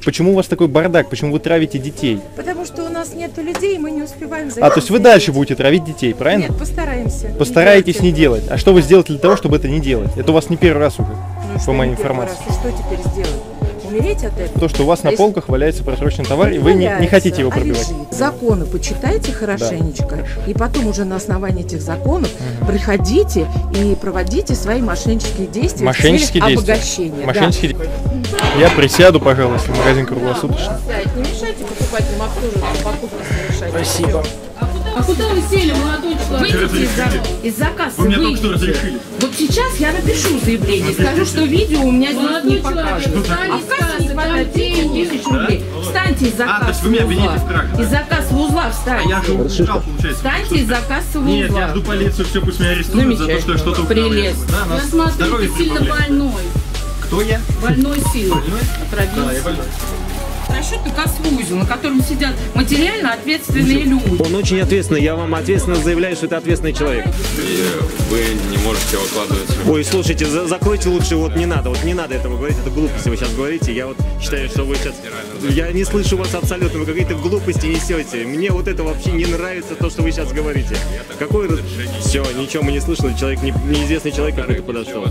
Почему у вас такой бардак? Почему вы травите детей? Потому что у нас нету людей, и мы не успеваем за А, то есть вы дальше будете травить детей, правильно? Нет, постараемся. Постарайтесь не делать. А что вы сделаете для того, чтобы это не делать? Это у вас не первый раз уже, по моей информации. И что теперь сделать? Умереть от этого? То, что у вас на полках валяется просроченный товар, и вы не хотите его пробивать. Законы почитайте хорошенечко, и потом уже на основании этих законов приходите и проводите свои мошеннические действия в целях обогащения. Мошеннические действия. Я присяду, пожалуйста, в магазин круглосуточно. Не мешайте покупателям обслуживать, покупки совершать. Спасибо. А куда вы сели, молодой человек? Выйдите из-за кассы, Вы мне только что разрешили. Вот сейчас я напишу заявление, скажу, что видео у меня здесь не покажет. А в кассе не хватает 10 тысяч рублей. Встаньте из-за то есть вы меня кассового обвините узла. в краже, да? Из-за кассового узла встаньте. Я же убежал, получается. Встаньте из-за кассового узла. Нет, я жду полицию, все, пусть меня арестуют за то, что я что-то украл. Прелестно. Да, Я смотрю, ты сильно больной. Кто я? Больной сильно. Да, я больной. Расчетный кассовый узел, на котором сидят материально ответственные люди. Он очень ответственный, я вам ответственно заявляю, что это ответственный человек. И вы не можете выкладывать. Ой, слушайте, закройте лучше, вот не надо этого говорить, это глупости вы сейчас говорите, я вот считаю, что вы сейчас... Я не слышу вас абсолютно, вы какие-то глупости несете, мне вот это вообще не нравится, то, что вы сейчас говорите. Какой... Все, ничего мы не слышали, человек, неизвестный человек какой-то подошел.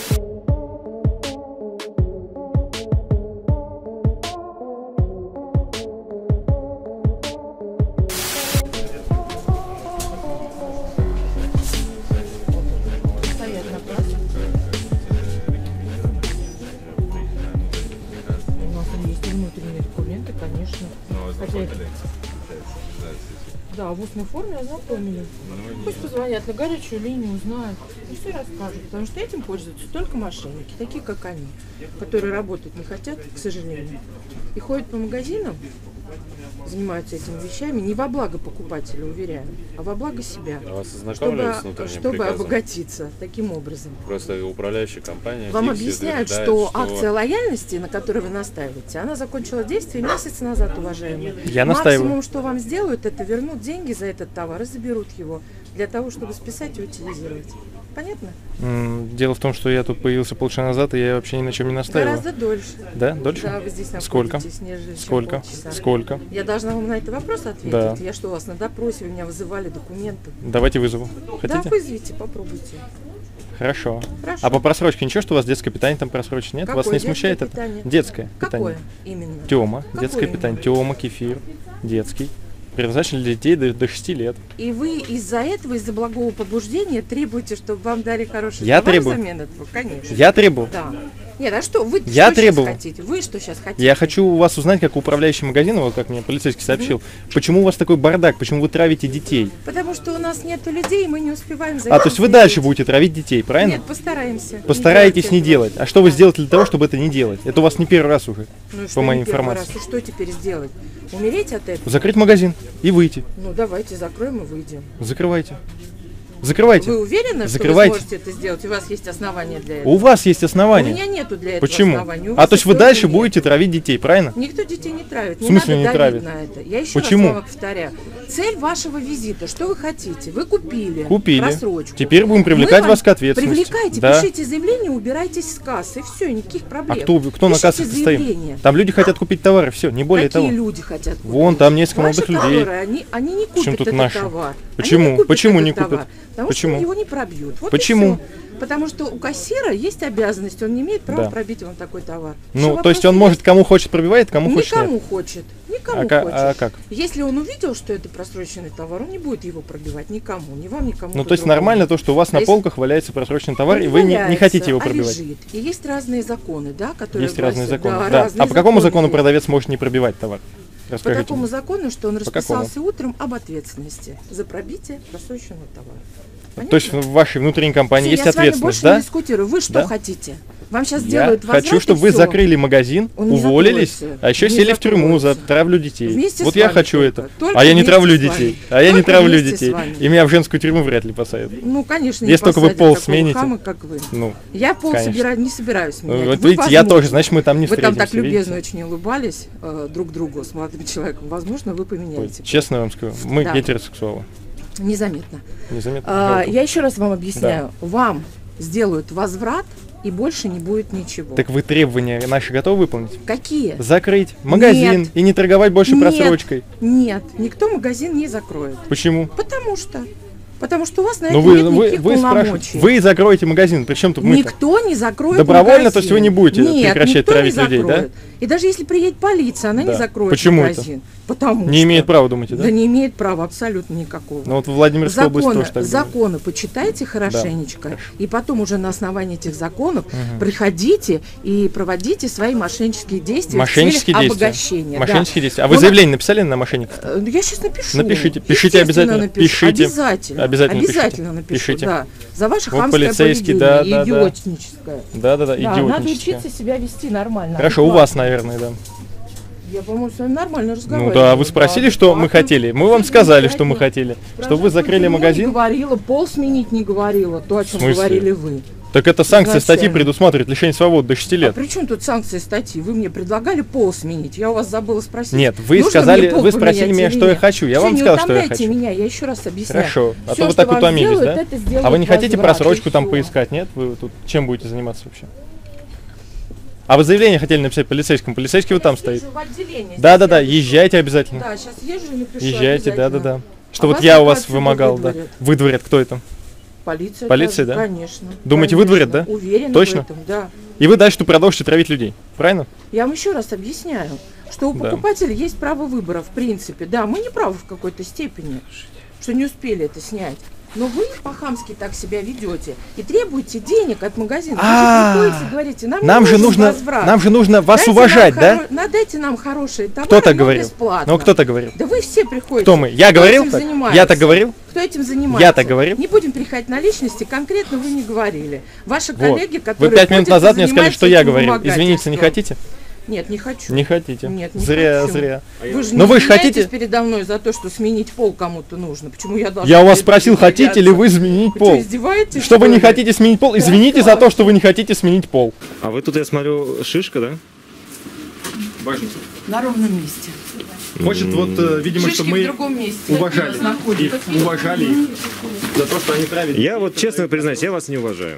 Да, в устной форме ознакомили. Пусть позвонят на горячую линию, узнают и все расскажут. Потому что этим пользуются только мошенники, такие как они, которые работать не хотят, к сожалению. И ходят по магазинам, занимаются этими вещами не во благо покупателя, уверяю, а во благо себя. А вас ознакомились с внутренним чтобы приказом? обогатиться таким образом. Просто управляющая компания Вам объясняют, что акция лояльности, на которой вы настаиваете, она закончила действие месяц назад, уважаемые. Я настаиваю. Максимум, что вам сделают, это вернут деньги за этот товар и заберут его для того, чтобы списать и утилизировать. Понятно? Дело в том, что я тут появился полчаса назад, и я вообще ни на чем не настаиваю. Гораздо дольше. Да? Дольше? Да, вы здесь Сколько? находитесь, нежели Сколько? чем полчаса. Сколько? Я должна вам на этот вопрос ответить? Да. Я что, у вас на допросе, вы меня вызывали, документы? Давайте вызову. Хотите? Да, вызовите, попробуйте. Хорошо. Хорошо. А по просрочке ничего, что у вас детское питание там просрочено? Нет? Какое Вас не смущает детское это? питание? Детское Какое питание. именно? Тема, Какое детское именно? питание. Тема, кефир, детский. Предназначен для детей до 6 лет. И вы из-за этого, из-за благого побуждения требуете, чтобы вам дали хороший Я товар требую. взамен этого? Конечно. Я требую. Да. Нет, а что? Вы Я что требую. сейчас хотите? Вы что сейчас хотите? Я хочу у вас узнать, как управляющий магазина, вот как мне полицейский сообщил, почему у вас такой бардак, почему вы травите детей? Потому что у нас нету людей, и мы не успеваем за А, этим то есть вы следить. дальше будете травить детей, правильно? Нет, постараемся. Постарайтесь не делать делать. А что вы сделаете для того, чтобы это не делать? Это у вас не первый раз уже, этого. Ну, что по моей не первый информации. раз? И что теперь сделать? Умереть от этого? Закрыть магазин и выйти. Ну, давайте закроем и выйдем. Закрывайте. Закрывайте. Вы уверены, Закрывайте. что вы сможете это сделать? У вас есть основания для этого? У вас есть У основания. меня нету для этого Почему? оснований. У А вас то есть вы их дальше тоже будете нет. травить детей, правильно? Никто детей не травит. В смысле не надо давить травит? на это. Я еще Почему? раз вам повторяю. Цель вашего визита, что вы хотите? Вы купили. Купили. Просрочку. Теперь будем привлекать вас к ответственности. Привлекайте, Да. пишите заявление, убирайтесь с кассы. И все, никаких А проблем. кто на Пишите кассах стоит? заявление. Там люди хотят купить товары, все, не более Какие того. люди хотят купить? Вон, там несколько Ваши молодых людей. товары, они не Причем купят тут этот наши? товар. Почему? Они не купят Почему этот не купят? товар, потому Почему? что его не пробьют. Вот и Почему? всё. Потому что у кассира есть обязанность, он не имеет права Да. пробить вам такой товар. Ну, Всё, то есть он вопросов может, кому хочет пробивает, кому нет. хочет Никому нет. хочет. Никому А хочет. как? Если он увидел, что это просроченный товар, он не будет его пробивать никому, ни вам, никому. Ну, то есть по-другому. нормально то, что у вас А на если- полках валяется просроченный товар, и Он вы не валяется, хотите его а пробивать. лежит. И есть разные законы, да, которые Есть разные гласят- законы. Да, Да. разные А по какому закону есть. продавец может не пробивать товар? По Расскажите. такому закону, что он По какому? расписался утром об ответственности за пробитие просроченного товара. То есть в вашей внутренней компании Всё, есть я с вами ответственность, больше не да? дискутирую. Вы что Да. хотите? Вам сейчас Я делают возврат, хочу, и чтобы вы всё. закрыли магазин, Он не уволились, закроется. а еще Не сели в тюрьму за закроется. травлю детей. Вместе Вот с я вами хочу только. это. Только А я не вместе травлю с вами. детей. А я не Только травлю вместе с детей. вами. И меня в женскую тюрьму вряд ли посадят. Ну, конечно, Если только вы посадят пол такого смените. хама, как вы. Ну, Я пол конечно. не собираюсь менять. вот Вы, видите, я возможно. тоже, значит, мы там не Вы там встретимся. так любезно видите? очень улыбались друг другу с молодым человеком. Возможно, вы Ой, поменяете. честно вам скажу, мы Да. гетеросексуалы. Незаметно. Незаметно. Я еще раз вам объясняю. Вам сделают возврат и больше не будет ничего. Так вы требования наши готовы выполнить? Какие? Закрыть магазин Нет. и не торговать больше просрочкой. Нет, никто магазин не закроет. Почему? Потому что у вас на это Ну нет никаких полномочий. спрашиваете, вы закроете магазин, причем тут мы-то? Никто не закроет Добровольно, магазин. то есть вы не будете Нет, прекращать никто травить не людей, да? закроет. И даже если приедет полиция, она Да. не закроет Почему магазин. Потому Не что... имеет права, думаете, да? Да не имеет права абсолютно никакого. Ну вот в Владимирской области тоже так было. Законы почитайте хорошенечко, и потом уже на основании этих законов приходите и проводите свои мошеннические действия Мошеннические в целях действия. обогащения. Мошеннические да. действия. А вы Но заявление написали на мошенников? Я сейчас напишу. Напишите. Пишите Естественно, обязательно. напишу. Пишите. Обязательно. Обязательно Обязательно пишите. напишу, Пишите. да. За ваше Вот хамское полицейский, поведение, да, да, да. идиотническое. Да-да-да, Да, надо идиотническое. учиться себя вести нормально. Хорошо, у адекватно. вас, наверное, да. Я, по-моему, с вами нормально Ну разговариваю. да, вы спросили, что мы хотели. Мы вам сказали, что мы хотели. Чтобы вы закрыли Не магазин. говорила, пол сменить не говорила, то, о чем смысле? говорили вы. Так это санкция статьи Изначально. предусматривает лишение свободы до 6 А лет. при чем тут санкции статьи? Вы мне предлагали пол сменить. Я у вас забыла спросить. Нет, вы нужно сказали, мне пол вы спросили поменять меня, или что я нет? хочу. Я Всё, вам не сказал, что я утомляйте хочу. меня, я еще раз объясняю. Хорошо. А Всё, то вы что так вам утомились, сделают, да? это сделает А вы не хотите возврат, просрочку и там всё. поискать, нет? Вы тут чем будете заниматься вообще? А вы заявление хотели написать полицейскому? Полицейский вот там стоит. Езжу в отделение, Да-да-да, здесь я езжайте обязательно. пишу. Да, сейчас езжу и напишу Езжайте, обязательно. да-да-да. Что А вот вас я у только вас отсюда вымогал, да. выдворят. Выдворят, кто это? Полиция, Полиция, даже, да? Конечно. Думаете, конечно. выдворят, да? Уверена Точно? в этом, да. И вы дальше тут продолжите травить людей, правильно? Я вам еще раз объясняю, что у Да. покупателя есть право выбора, в принципе. Да, мы не правы в какой-то степени, что не успели это снять. Но вы по-хамски так себя ведете и требуете денег от магазина. Вы же приходите и говорите, нам Нам не же нужен нужно, возврат. нам же нужно вас Дайте уважать, нам да? Дайте нам хорошие товары, Кто так но говорил? бесплатно. Ну, кто так говорил? Да вы все приходите. Кто мы? Я Кто говорил этим так? занимается? Я так говорил? Кто этим занимается? Я так говорил? Не будем переходить на личности, конкретно вы не говорили. Ваши Вот. коллеги, которые Вы 5 минут ходят и назад мне сказали, что я занимаются говорил. этим Извиниться не хотите? Нет, не хочу. Не хотите. Нет, не Зря, хочу. зря. Вы же Но не вы ж извиняетесь хотите- передо мной за то, что сменить пол кому-то нужно. Почему я должна... Я у вас перед спросил, этим хотите ли вы извиняться? изменить Вы пол? что, издеваетесь? Что вы не ли? хотите сменить пол? Извините за то, что вы не хотите сменить пол. А вы тут, я смотрю, шишка, да? Важно. На ровном месте. Хочет вот, видимо, Шишки чтобы в мы другом месте. уважали их, уважали их за то, что они травят. Я вот честно признаюсь, я вас не уважаю.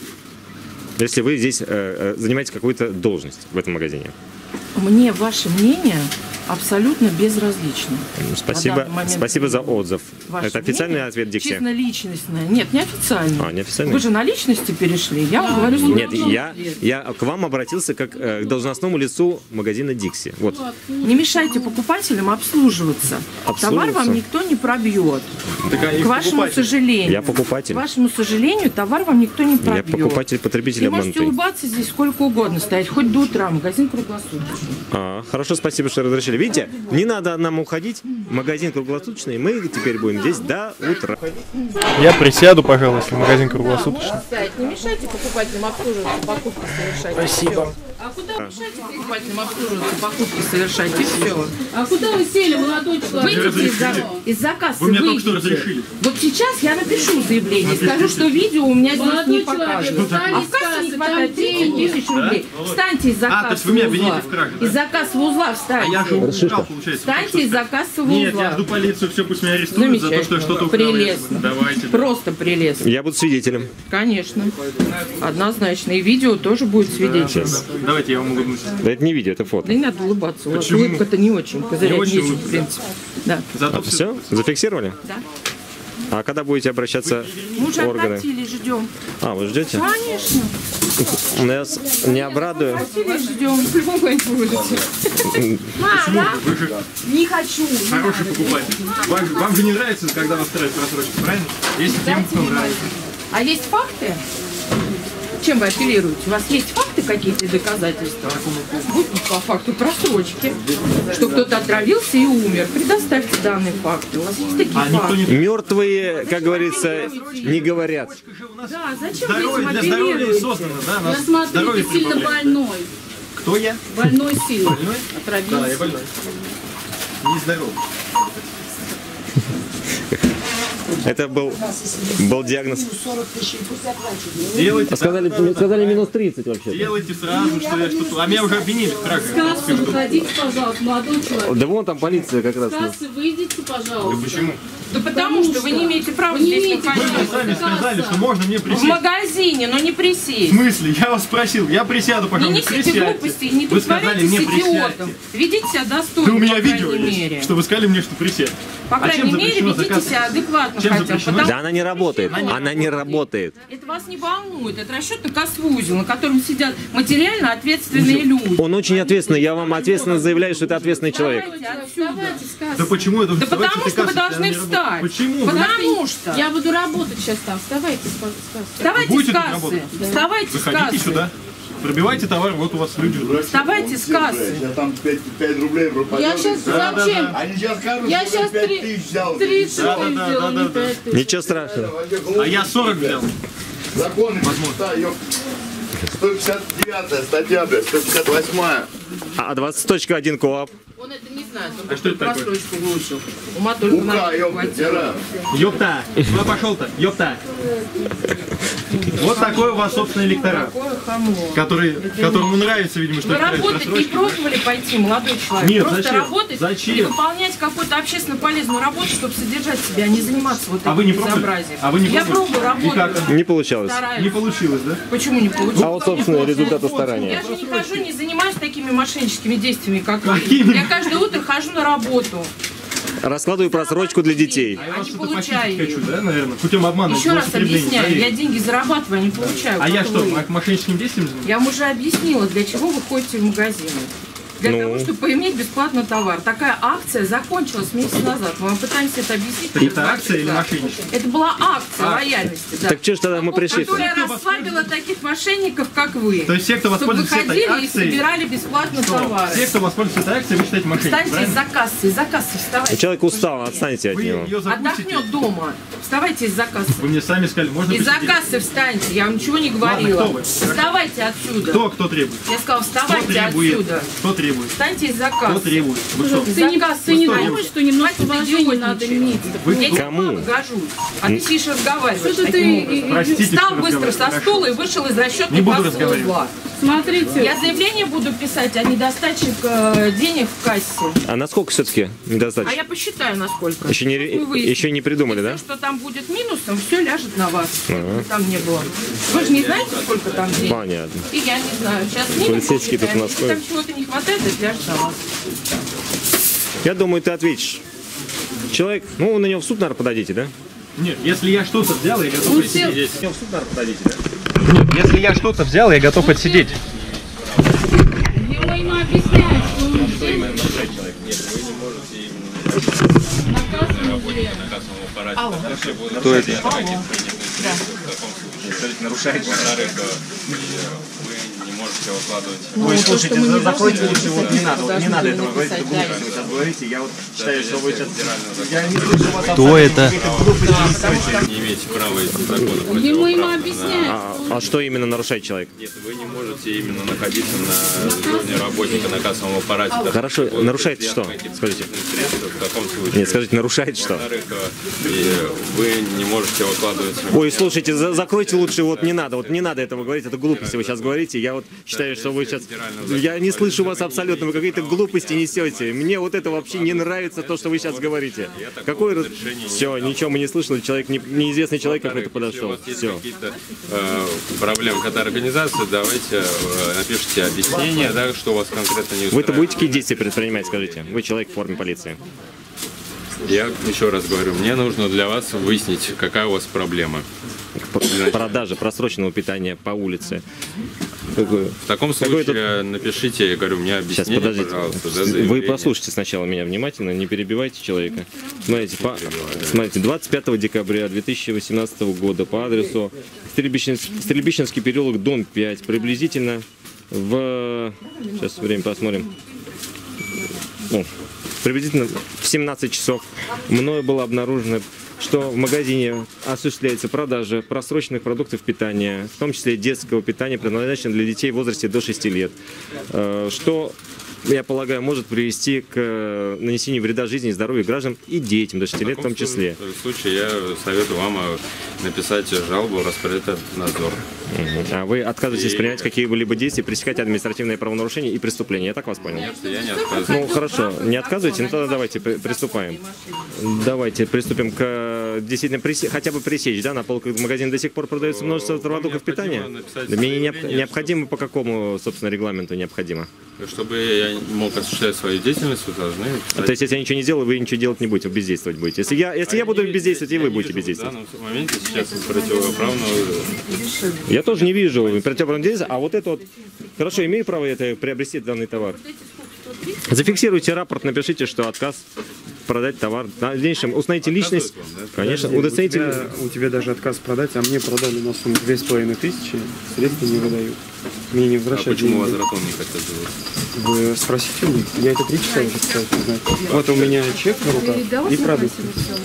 Если вы здесь занимаете какую-то должность в этом магазине. Мне ваше мнение абсолютно безразлично. Спасибо, На данный момент спасибо за отзыв. Ваше Это официальный мнение ответ Дикси? Чисто личностное. Нет, не официальный. А, неофициальный? Вы же на личности перешли. Я вам говорю свой Нет, ответ. я к вам обратился как к должностному лицу магазина Дикси. Вот. Не мешайте покупателям обслуживаться. Товар Обслуживаться? вам никто не пробьет. Так они К вашему покупатели. сожалению. Я покупатель. К вашему сожалению, товар вам никто не Я пробьет. покупатель, потребитель Вы можете обманутый. улыбаться здесь сколько угодно, стоять хоть до утра, магазин круглосуточный. Хорошо, спасибо, что разрешили. Видите, не надо нам уходить. Магазин круглосуточный, мы теперь будем здесь до утра. Я присяду, пожалуй, если магазин круглосуточный. Стоять, не мешайте покупателям обслуживаться, покупки совершать. Спасибо. А куда, Не мешайте покупателям обслуживаться, покупки совершать, и все. а куда вы сели, молодой человек? Выйдите из-за кассы, Вы мне только что выйдите. разрешили. Вот сейчас я напишу заявление, скажу, что видео у меня здесь Молодой не человек, показывают. встали А из в кассе кассы, не там хватает 30 деньги. тысяч рублей. Встаньте из-за то есть кассового вы меня обвините узла. в краже, да? Из-за кассового узла А я встаньте. же украл, получается. Встаньте из-за кассового Нет, узла. я жду полицию, все, пусть меня арестуют за то, что я что-то украл. Прелестно. Давайте. Просто прелестно. Я буду свидетелем. Конечно. Однозначно. И видео тоже будет свидетельством. Давайте, я вам улыбнусь. Да это не видео, это фото. Да не надо улыбаться. У вас Почему? улыбка-то не очень. Козырять Не очень нечем, улыбка. в принципе. Да. Зато Все? Зафиксировали? Да. А когда будете обращаться Мы уже в органы? обратились, ждем. А, вы ждете? Конечно. Нас не обрадую. Обратились, ждем. В любом моменте будете. Мама, не хочу. хороший покупатель. Вам же не нравится, когда вас тратят просрочку, правильно? Есть тем, кто нравится. А есть факты? Чем вы апеллируете? У вас есть факты какие-то и доказательства? Вот по факту просрочки. Что кто-то отравился и умер. Предоставьте данные факты. У вас есть такие А никто факты? не... Мертвые, как говорится, не говорят. Да, зачем вы Здоровье этим для здоровья и апеллируете? создано, да? Я Нас смотрю, здоровье ты сильно прибавляет. больной. Кто я? Больной сильно. Больной? Да, Отравился. я больной. Нездоровый. Это был диагноз. Делайте, Сказали минус 30 вообще. делайте сразу, что я что-то... А меня уже обвинили в краже. Кассы выходите, пожалуйста, молодой человек. Да вон там полиция как раз. Кассы выйдите, пожалуйста. Почему? Да потому что вы не имеете права Вы не здесь имеете находиться. Вы сами сказали, что можно мне В присесть. магазине, но не В присесть. смысле? Я вас спросил. Я присяду, Не пожалуйста. несите Присядьте. глупости, не Вы сказали притворяйтесь мне идиотом. присядьте. Ведите себя Да достойно, у меня по видео крайней есть, мере. что вы сказали мне, что присядь. По А чем крайней мере, запрещено ведите заказывать? себя адекватно Чем хотя бы. запрещено? Потому Да она не работает. Она не работает. это вас не волнует. Это расчетно-кассовый узел, на котором сидят материально ответственные люди. Он очень ответственный. Я вам ответственно заявляю, что это ответственный человек. Давайте отсюда. Вставайте с кассы. Да почему это? Да Вставайте, потому что вы касса, должны я не работаю. встать. Почему? Потому что. Я буду работать сейчас там. Вставайте с кассы. Вставайте Будете с тут кассы. работать? Вставайте с Выходите кассы. сюда. Пробивайте товар, вот у вас люди. Вставайте с кассы. Я там 5 рублей пропадет. Я сейчас зачем? Они сейчас скажут, Я что сейчас 5 30 тысяч взял. тысяч сделал, не да. 5 тысяч. Ничего страшного. А я 40 взял. Законы, да, 159 статья, блядь, 158. А 20.1 КоАП. Он это не знает, он А что это такое? просрочку выучил. Ума только Ука, надо ёпта, хватило. дыра. Ёпта, куда пошел-то? Ёпта. Вот такой у вас собственный электорат, Какое хамло. которому нравится, видимо, что Вы это работать не пробовали пойти, молодой человек? Нет, Просто зачем? работать Зачем? и выполнять какую-то общественно полезную работу, чтобы содержать себя, а не заниматься вот А вы этим не пробовали? безобразием. А вы не Я пробовали? пробую И как работать. оно? Не получалось. Стараюсь. Не получилось, да? Почему не получилось? А вот, собственно, результаты Я старания. же не хожу, не занимаюсь такими мошенническими действиями, как вы. Какими? Я каждое утро хожу на работу. Раскладываю просрочку для детей. А я А вас не что-то получаю похитить хочу, ее. да, наверное? Путем обмана. Еще раз злоупотребления, объясняю, проверить. я деньги зарабатываю, а не получаю. А я как что, вы. мошенническим действием занимаюсь? Я вам уже объяснила, для чего вы ходите в магазины. Для Ну. того, чтобы поиметь бесплатно товар. Такая акция закончилась месяц назад. Мы вам пытаемся это объяснить. Это акция или мошенничество? Это была акция лояльности, да. Так что ж тогда мы пришли? Которая расслабила таких мошенников, как вы. То есть все, кто Чтобы воспользуется этой выходили и акцией, собирали бесплатно товары. все, кто воспользуется этой акцией, вы считаете мошенниками, Встаньте правильно? из-за кассы, вставайте. Человек устал, отстаньте от Вы него. ее запустите, Отдохнет дома. Вставайте из-за кассы. вы мне сами сказали, можно Из-за посидеть? кассы встаньте, я вам ничего не говорила. кто вы? Вставайте отсюда. Кто требует? Я сказала, Кто вставайте требует? отсюда. Кто требует? Встаньте из-за Кто кассы. требует? Вы что? Ты не, Заказ ты не что думаешь, делаете? что немножко Хватит уважения надо идиотничать. иметь? Я тебе Кому? мама гожусь, а ты сидишь и разговариваешь Что-то таким ты- образом. Простите, Встал что быстро разговариваю. со Хорошо. стула и вышел из расчетной Не буду кассы разговаривать. узла. Смотрите. Я заявление буду писать о недостаче денег в кассе. А насколько все-таки А недостаточно? я посчитаю, насколько. Еще не, Вы выясните. еще не придумали, да? Все, что там будет минусом, все ляжет на вас. Чтобы там не было. Вы же не знаете, сколько там денег? Понятно. И я не знаю. Сейчас минус Полицейские тут посчитаем. нас Если там чего-то не хватает, это ляжет на вас. Я думаю, ты ответишь. Человек, ну, на него в суд, наверное, подадите, да? Нет, если я что-то взял, я готов Он отсидеть. На него в суд, наверное, подадите, да? Нет, если я что-то взял, я готов отсидеть. Я ему объясняю, что он Что именно нарушает человек? Нет, вы не можете именно на кассовом аппарате. Кто это? Нарушает. Во-вторых, вы не можете выкладывать. Ой, слушайте, мы не закройте должны лучше, вот не надо, вот не должны надо были этого говорить, это написать, глупости вы сейчас говорите, я вот считаю, что вы сейчас... Я Я не слышу вас Кто это? не имеете права из закона. Ему объясняют. А что именно нарушает человек? Нет, вы не можете именно находиться на зоне работника на кассовом аппарате. Так, Хорошо, вы нарушает предъявите что? какие-то Скажите. средства в таком случае. Нет, скажите, нарушает что? Во-вторых, вы не можете выкладывать. Ой, слушайте, закройте лучше, вот не надо этого говорить, это глупости вы сейчас говорите, я вот считаю, что вы сейчас... Я не слышу вас абсолютно, вы какие-то глупости несете, мне вот это вообще не нравится, то, что вы сейчас говорите. Какой раз... Все, ничего мы не слышали, человек, неизвестный человек какой-то Если у подошел, вас есть все. какие-то проблемы к этой организации, давайте напишите объяснение, да, что у вас конкретно не устраивает. Вы-то будете какие действия предпринимать, скажите? Вы человек в форме полиции. Я еще раз говорю, мне нужно для вас выяснить, какая у вас проблема. Продажа просроченного питания по улице. В таком случае напишите, я говорю, мне Сейчас, объяснение, подождите. пожалуйста. Да, Вы заявление. послушайте сначала меня внимательно, не перебивайте человека. Смотрите, 25 декабря 2018 года по адресу Стрельбищенский переулок, дом 5, приблизительно в... Сейчас время посмотрим. Приблизительно в 17 часов мною было обнаружено, что в магазине осуществляется продажа просроченных продуктов питания, в том числе детского питания, предназначенного для детей в возрасте до 6 лет. Что я полагаю, может привести к нанесению вреда жизни и здоровью граждан и детям до 6 лет в том числе. В случае я советую вам написать жалобу в Роспотребнадзор. А вы отказываетесь принять какие-либо действия, пресекать административные правонарушения и преступления? Я так вас понял? Нет, я не отказываюсь. Ну, хорошо, не отказываете, ну тогда давайте приступаем. Давайте приступим к действительно хотя бы пресечь, да, на полках магазина до сих пор продается множество продуктов питания. Да, мне необходимо по какому, собственно, регламенту необходимо? Чтобы я мог осуществлять свою деятельность, вы должны писать. То есть, если я ничего не делаю, вы ничего делать не будете, бездействовать будете. Если я буду бездействовать, и вы будете бездействовать. В данном моменте сейчас противоправного... Я тоже не вижу противоправного действия, а вот это вот... Хорошо, имею право это приобрести данный товар. Зафиксируйте рапорт, напишите, что отказ продать товар. В дальнейшем установите личность. Конечно, удостоверите. У тебя даже отказ продать, а мне продали на сумму 2500, средства не выдают. Мне не возвращают. А почему возвратом не хотят делать? Вы спросите у них. Я это 3 часа уже сказать не знаю. Вот у меня чек на руках и продукты.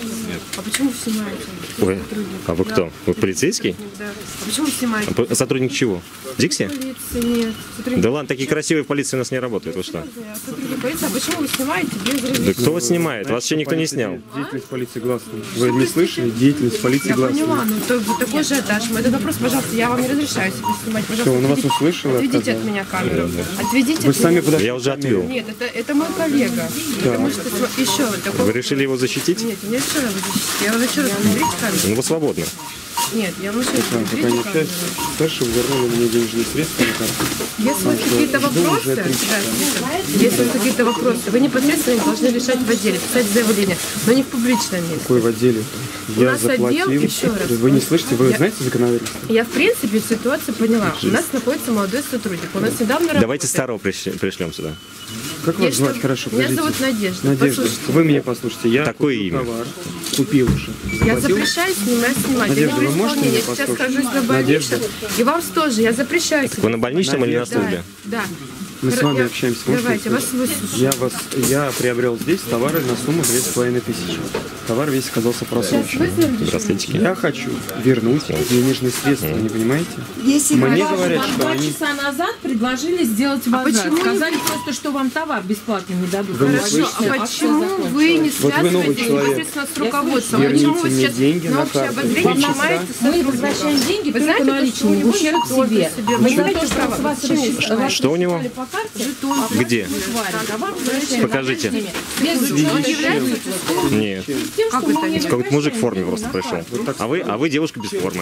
А почему вы снимаете? Ой, а вы кто? Вы полицейский? Да. А почему вы снимаете? А сотрудник чего? Дикси? Полиции нет. Да ладно, такие красивые в полиции у нас не работают. Вы что? Сотрудник полиции, а почему вы снимаете без Да разрешения? кто вас снимает? Вас еще никто не снял. Деятельность полиции гласная. Вы не слышали? Деятельность полиции Я гласная. поняла, но такой же этаж. Этот вопрос, пожалуйста, я вам не разрешаю себе снимать. Что, Пожалуйста, он вас услышал и отведите отказал? от меня камеру. Отведите Вы от сами меня. подошли. Я уже отвел. Нет, это мой коллега. Потому что еще вот такой... Вы решили его защитить? Нет, я не решила его защитить. Я вам еще раз уберите камеру. Ну, вы свободны. Нет, я вам еще раз Пока не уберите камеру. общаюсь, старше вернули мне денежные средства на карту. Если у вас какие-то вопросы, да, если у вас какие-то вопросы, вы непосредственно должны решать в отделе, писать заявление, но не в публичном месте. Какой в отделе? У Я нас отдел, заплатил. еще раз. Вы не слышите? Вы Я- знаете законодательство? Я, в принципе, ситуацию поняла. У нас находится молодой сотрудник. У нас недавно Давайте работает. старого пришлем сюда. Как Я вас звать? что- Хорошо, Меня подождите. зовут Надежда. Надежда, Послушайте. вы меня послушайте. Я Такое купил имя. товар, купил уже. Я Заплатил. запрещаю снимать. Надежда, Я не вы можете исполнение. меня Я сейчас послушать? хожусь на больничном. И вам тоже. Я запрещаю. Вы на больничном или на Надежда. службе? Да. Мы с вами Я- общаемся. Можете Давайте, вас сказать? выслушаю. Я приобрел здесь товары на сумму 2500. Товар весь оказался просроченным. Здравствуйте. Я хочу вернуть денежные средства, не понимаете? Если Мне вам говорят, что 2 они... часа назад предложили сделать возврат. почему Сказали просто, что вам товар бесплатно не дадут. Вы не Хорошо, слышите? а почему вы не Вот вы новый связываетесь человек. непосредственно с руководством? Верните Почему вы мне сейчас деньги на на общее карту. обозрение 3 часа. снимаете Мы сотрудников? возвращаем деньги Вы только знаете, наличными, почему в ущерб вы себе. себе? Вы Вы знаете, знаете, что права. вас Почему? Что у него? по карте? Жетон. Где? Товар возвращаем Покажите. наличными. Без Он учета является Нет. тем, что мы не Какой-то мужик в форме просто пришел. А вы девушка без формы.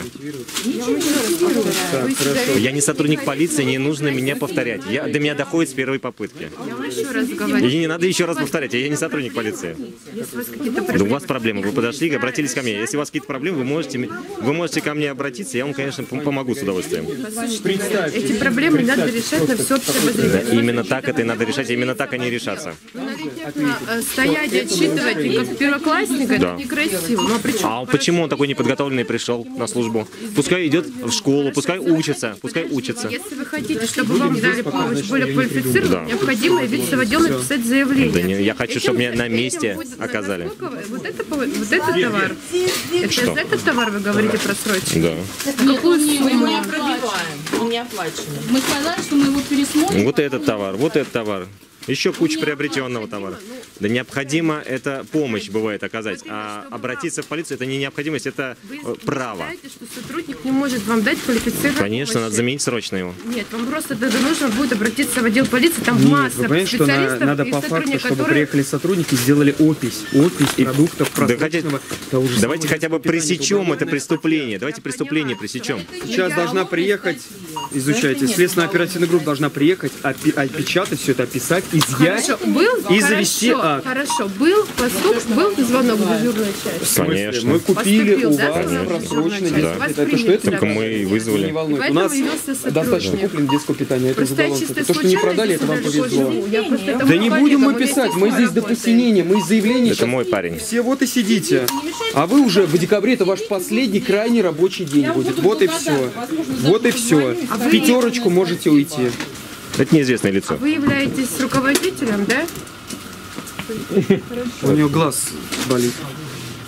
Я не сотрудник полиции, не нужно меня повторять. До меня доходит с первой попытки. Я вам еще раз говорю. И не надо еще раз повторять, я не сотрудник полиции. Если у вас какие-то Да у вас проблемы, вы подошли, обратились ко мне. Если у вас какие-то проблемы, вы можете ко мне обратиться, я вам, конечно, помогу с удовольствием. эти проблемы надо решать на всеобщее Да, обозрение. именно так это и надо решать, именно так они решатся. Стоять и отсчитывать не как первоклассника, Да. это некрасиво. Ну, а при чем? А почему он такой неподготовленный пришел на службу? Пускай идет в школу, пускай учится, пускай учится. Если вы хотите, чтобы вам дали помощь более квалифицированную, Да. необходимо явиться в отдел и написать заявление. Да не, я хочу, чтобы меня на месте Этим будет- оказали. Вот это товар. Это Что? за этот товар вы говорите просрочку? Да. Какую Мы его не сумму? пробиваем. Он не оплачен. Мы сказали, что мы его пересмотрим. Вот этот товар. Еще куча приобретенного товара. Да необходимо это помощь бывает оказать. А обратиться в полицию это не необходимость, это право. Считаете, что сотрудник не может вам дать квалифицированную Конечно, надо помощь? заменить срочно его. Нет, вам просто тогда нужно будет обратиться в отдел полиции, там Нет, масса вы понимаете, что специалистов надо и по факту, сотрудников, чтобы которые... приехали сотрудники, сделали опись продуктов просроченного. того же Давайте самого хотя бы питания. пресечем это преступление. Давайте преступление пресечем. Сейчас должна приехать, изучайте, следственно-оперативная группа должна приехать, опечатать все это, описать, изъять. Хорошо, был, И завести акт. Хорошо, был звонок в дежурную часть. В смысле? Конечно. Мы купили Поступил, у да, вас звонок? просроченный Да. детский. Вас Это что это? приняли, Только мы и вызвали. Не волнует. У Поэтому нас явился сотрудник. достаточно куплен детского питания, это Просто я уголовка. чисто То, что не продали, это вам повезло. Да не будем мы писать, мы здесь до посинения, мы из заявления Это сейчас мой парень. все вот и сидите. А вы уже в декабре, это ваш последний крайний рабочий день будет. Вот и все. Вот и все. В пятерочку можете уйти. Это неизвестное лицо. Вы являетесь руководителем, да? У него глаз болит.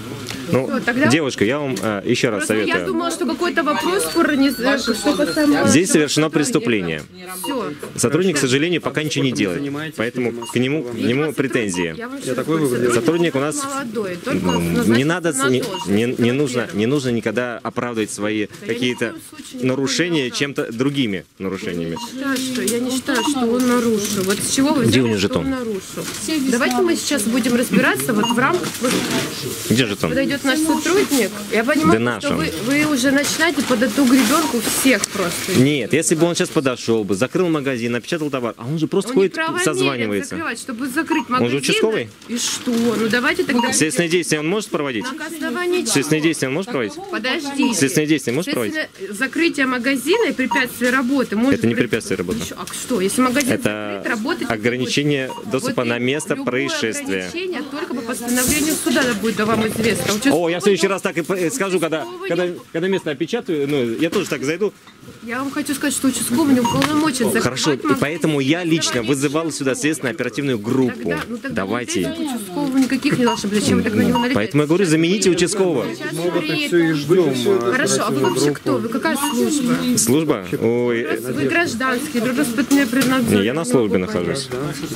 Ну, тогда- девушка, я вам еще раз Просто я советую. думала, что какой-то вопрос что касаемо... Здесь совершено преступление. Все. Сотрудник, к сожалению, пока ничего не делает. Поэтому к нему претензии. Я такой вывод. Сотрудник у нас молодой, только не надо, не нужно никогда оправдывать свои какие-то нарушения чем-то другими нарушениями. Я не считаю, что он нарушил. Вот с чего вы Где у взяли, него что жетон? он нарушил? Давайте мы сейчас будем разбираться вот в рамках... Где же там? Подойдет наш сотрудник, я понимаю, Да что наш вы уже начинаете под эту гребенку всех просто. Нет, если бы он сейчас подошел бы, закрыл магазин, напечатал товар, а он же просто Он не ходит, правомерен созванивается. закрывать, чтобы закрыть магазин. Он же участковый? И что? Ну давайте тогда... Следственные действия он может проводить? На основании чего? Следственные действия он может проводить? Подождите. Следственные действия может проводить? Следственно, закрытие магазина и препятствие работы может Это не быть- препятствие работы. А что? Если магазин Это закрыт, работать не ограничение будет. доступа Вот на и место любое происшествия. ограничение только по постановлению суда будет вам известно. О, я в следующий раз так и скажу, когда место опечатаю, ну, я тоже так зайду. Я вам хочу сказать, что участковый не уполномочен закрывать Хорошо, и магазин. поэтому я лично вызывал сюда следственно-оперативную группу. Тогда Давайте. участкового никаких не должно быть. Зачем вы так на него налетаете? Поэтому я говорю, замените участкового. Сейчас Все время. и ждем. Хорошо, а вы вообще кто? Вы какая служба? Служба? Ой, Вы гражданский, трудоспытные признаться. не, я на службе нахожусь.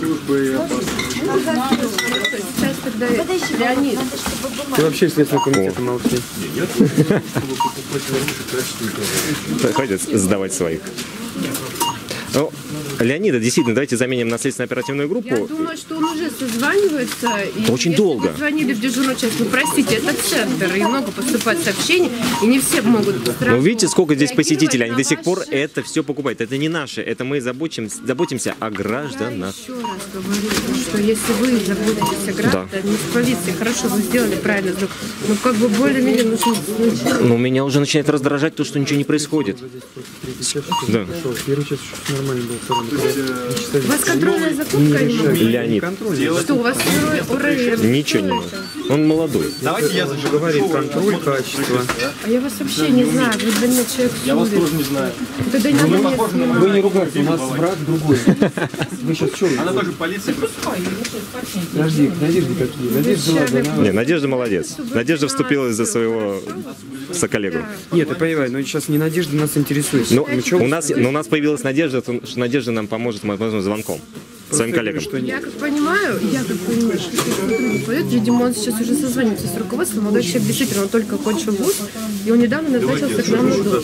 Сейчас тогда Леонид. Ты вообще следственный комитет молчи. Хватит сдавать своих. Ну, Леонида, действительно, давайте заменим на следственно-оперативную Я группу. думаю, что он уже созванивается. И очень если долго. вы звонили в дежурную часть, ну простите, это центр, и много поступает сообщений, и не все могут сразу Ну, видите, сколько здесь реагировать посетителей, они на до сих пор ваши- это все покупают. Это не наше, это мы заботимся о гражданах. Еще раз говорю, что если вы заботитесь о гражданах, не с полицией, хорошо, вы сделали правильно, но как бы более-менее нужно сначала. Но меня уже начинает раздражать то, что ничего не происходит. Да. Первый час еще нормально был. У вас контрольная закупка или нет? Леонид, Что, у вас второй ничего не надо. Он молодой. Давайте я зажигу. Говорит контроль качества. А я вас вообще не знаю, вы для меня человек Я вас судит. тоже не знаю. Тогда не надо меня снимать. Вы не ругайтесь, у нас враг другой. Вы сейчас что? Она тоже полиция. Подожди, надежды какие? Надежда, ладно, она... Не, Надежда молодец. Надежда вступилась за своего соколлегу. Нет, я понимаю, но сейчас не Надежда нас интересует. Ну, чё вы- у нас появилась надежда, что Надежда нам поможет, возможно, звонком своим коллегам. Что Я как понимаю, что сотрудник пойдет, видимо, он сейчас уже созванивается с руководством. Молодой человек действительно, он только окончил вуз, и он недавно назначился к нам на должность.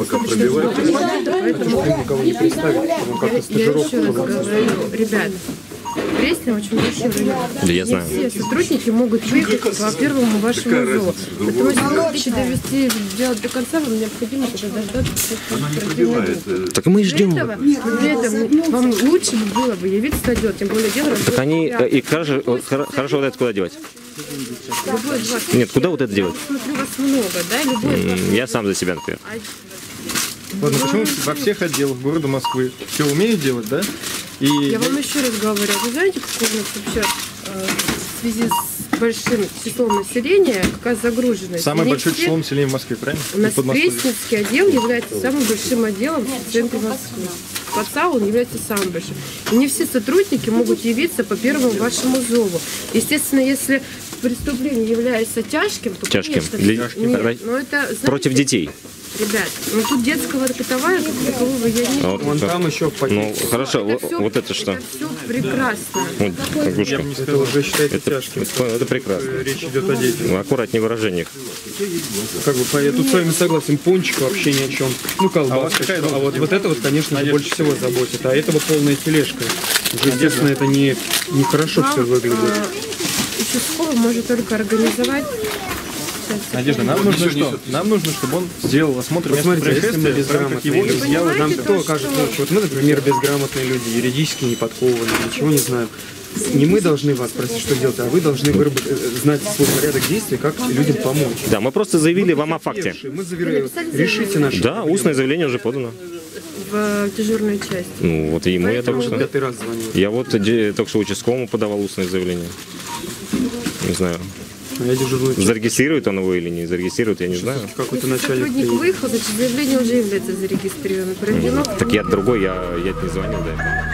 Поэтому никого не представит, он как-то я еще стажировку раз проводит. говорю, ребят, Пресня очень большой рынок. Да, я знаю. Не все сотрудники могут выехать по первому вашему ЗОО. Поэтому, если вы хотите довести дело до конца, вам необходимо тогда дождаться оперативной. Так мы и ждем. При этом вам лучше бы было бы явиться на дело, тем более дело... Так они, и хорошо вот это куда девать? Любой из вас... Нет, куда вот это делать? Смотрю, вас много, да? Любой из вас... Я сам за себя, например. Ладно, почему во всех отделах города Москвы все умеют делать, да? И Я вам еще раз говорю, вы знаете, какой у нас вообще в связи с большим числом населения, какая загруженность? самое Не большое все- число населения в Москве, правильно? У нас И Подмосковье. Пресненский отдел является самым большим отделом в центре Москвы. ПАЦА он является самым большим. И не все сотрудники могут явиться по первому вашему зову. Естественно, если преступление является тяжким, то, Тяжким. конечно, Для- нет, но это, знаете, Против детей. Ребят, ну тут детского бытовая, как такового я не А вот Вон это- там еще Ну, хорошо, всё- вот это что? Это все прекрасно. Вот, оглушка. это уже считается Это, тяжким. это прекрасно. Речь идет о детях. Ну, аккуратнее в выражениях. Как бы, я тут с вами согласен, пончик вообще ни о чем. Ну, колбаска, какая что? А должность? вот это вот, конечно, же, больше всего заботит. А этого полная тележка. Уже, естественно, это не хорошо все выглядит. Участковый может только организовать. Надежда, нам нужно что? Нам нужно, чтобы он сделал осмотр места Посмотрите, если мы происшествия в рамках его безграмотные люди, изъява. нам Понимаете, кто то, кажется, что- вот мы, например, безграмотные люди, юридически не подкованные, ничего не знаем. Не мы должны вас просить, что делать, а вы должны знать свой порядок действий, как людям помочь. Да, мы просто заявили вам о факте. Мы решите наши Да, устное заявление уже подано. В дежурную часть. Ну, вот и ему я только что... 5-й раз звонил. Я вот только что участковому подавал устное заявление. Не знаю, Я дежурную часть. зарегистрирует он его или не зарегистрирует, я не знаю. Какой-то Если начальник сотрудник приедет. выехал, значит заявление уже является зарегистрированным. Проведено. Так я другой, я не звонил, да.